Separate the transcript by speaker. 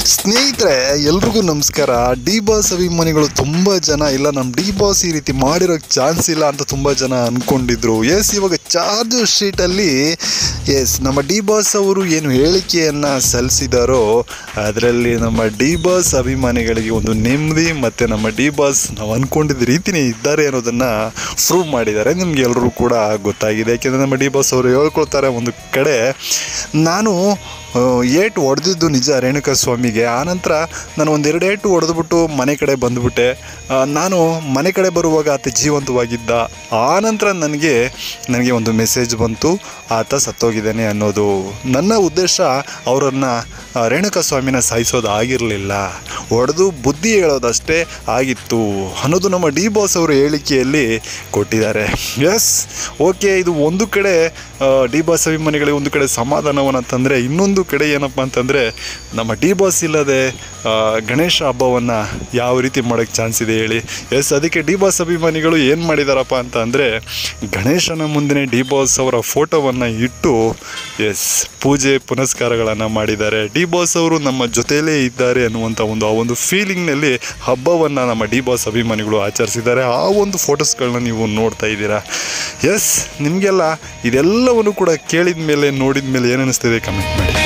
Speaker 1: ಸ್ನೇಹಿತರೆ, ಎಲ್ರಿಗೂ ನಮಸ್ಕಾರ. ಡಿ ಬಾಸ್ ಅಭಿಮಾನಿಗಳು ತುಂಬ ಜನ ಇಲ್ಲ, ನಮ್ಮ ಡಿ ಬಾಸ್ ಈ ರೀತಿ ಮಾಡಿರೋಕ್ಕೆ ಚಾನ್ಸ್ ಇಲ್ಲ ಅಂತ ತುಂಬ ಜನ ಅಂದ್ಕೊಂಡಿದ್ರು. ಇವಾಗ ಚಾರ್ಜ್ ಶೀಟಲ್ಲಿ ನಮ್ಮ ಡಿ ಬಾಸ್ ಅವರು ಏನು ಹೇಳಿಕೆಯನ್ನು ಸಲ್ಲಿಸಿದಾರೋ ಅದರಲ್ಲಿ ನಮ್ಮ ಡಿ ಬಾಸ್ ಅಭಿಮಾನಿಗಳಿಗೆ ಒಂದು ನೆಮ್ಮದಿ ಮತ್ತು ನಮ್ಮ ಡಿ ಬಾಸ್ ನಾವು ಅಂದ್ಕೊಂಡಿದ್ದ ರೀತಿಯೇ ಇದ್ದಾರೆ ಅನ್ನೋದನ್ನು ಪ್ರೂವ್ ಮಾಡಿದ್ದಾರೆ. ನಿಮ್ಗೆ ಎಲ್ಲರೂ ಕೂಡ ಗೊತ್ತಾಗಿದೆ. ಯಾಕೆಂದರೆ ನಮ್ಮ ಡಿ ಬಾಸ್ ಅವರು ಹೇಳ್ಕೊಳ್ತಾರೆ, ಒಂದು ಕಡೆ ನಾನು ಏಟು ಹೊಡೆದಿದ್ದು ನಿಜ ರೇಣುಕಾ ಸ್ವಾಮಿಗೆ. ಆನಂತರ ನಾನು ಒಂದೆರಡು ಏಟು ಹೊಡೆದ್ಬಿಟ್ಟು ಮನೆ ಕಡೆ ಬಂದುಬಿಟ್ಟೆ. ನಾನು ಮನೆ ಕಡೆ ಬರುವಾಗ ಆತ ಜೀವಂತವಾಗಿದ್ದ. ಆನಂತರ ನನಗೆ ಒಂದು ಮೆಸೇಜ್ ಬಂತು, ಆತ ಸತ್ತೋಗಿದ್ದಾನೆ ಅನ್ನೋದು. ನನ್ನ ಉದ್ದೇಶ ಅವರನ್ನು ರೇಣುಕಾ ಸ್ವಾಮಿನ ಸಾಯಿಸೋದು ಆಗಿರಲಿಲ್ಲ, ಹೊಡೆದು ಬುದ್ಧಿ ಹೇಳೋದಷ್ಟೇ ಆಗಿತ್ತು ಅನ್ನೋದು ನಮ್ಮ ಡಿ ಬಾಸ್ ಅವರು ಹೇಳಿಕೆಯಲ್ಲಿ ಕೊಟ್ಟಿದ್ದಾರೆ. ಓಕೆ, ಇದು ಒಂದು ಕಡೆ ಡಿ ಬಾಸ್ ಅಭಿಮಾನಿಗಳಿಗೆ ಒಂದು ಕಡೆ ಸಮಾಧಾನವನ್ನು ತಂದರೆ, ಇನ್ನೊಂದು ಕಡೆ ಏನಪ್ಪ ಅಂತಂದರೆ ನಮ್ಮ ಡಿ ಬಾಸ್ ಇಲ್ಲದೆ ಗಣೇಶ ಹಬ್ಬವನ್ನು ಯಾವ ರೀತಿ ಮಾಡೋಕ್ಕೆ ಚಾನ್ಸ್ ಇದೆ ಹೇಳಿ. ಅದಕ್ಕೆ ಡಿ ಬಾಸ್ ಅಭಿಮಾನಿಗಳು ಏನು ಮಾಡಿದಾರಪ್ಪ ಅಂತ ಅಂದರೆ, ಗಣೇಶನ ಮುಂದೆ ಡಿ ಬಾಸ್ ಅವರ ಫೋಟೋವನ್ನು ಇಟ್ಟು ಪೂಜೆ ಪುನಸ್ಕಾರಗಳನ್ನು ಮಾಡಿದ್ದಾರೆ. ಡಿ ಬಾಸ್ ಅವರು ನಮ್ಮ ಜೊತೆಯಲ್ಲೇ ಇದ್ದಾರೆ ಅನ್ನುವಂಥ ಒಂದು ಫೀಲಿಂಗ್ನಲ್ಲಿ ಹಬ್ಬವನ್ನು ನಮ್ಮ ಡಿ ಬಾಸ್ ಅಭಿಮಾನಿಗಳು ಆಚರಿಸಿದ್ದಾರೆ. ಆ ಒಂದು ಫೋಟೋಸ್ಗಳನ್ನ ನೀವು ನೋಡ್ತಾ ಇದ್ದೀರಾ. ನಿಮಗೆಲ್ಲ ಇದೆಲ್ಲವನ್ನು ಕೂಡ ಕೇಳಿದ ಮೇಲೆ ನೋಡಿದ ಮೇಲೆ ಏನು ಅನ್ನಿಸ್ತಿದೆ ಕಮೆಂಟ್ ಮಾಡಿ.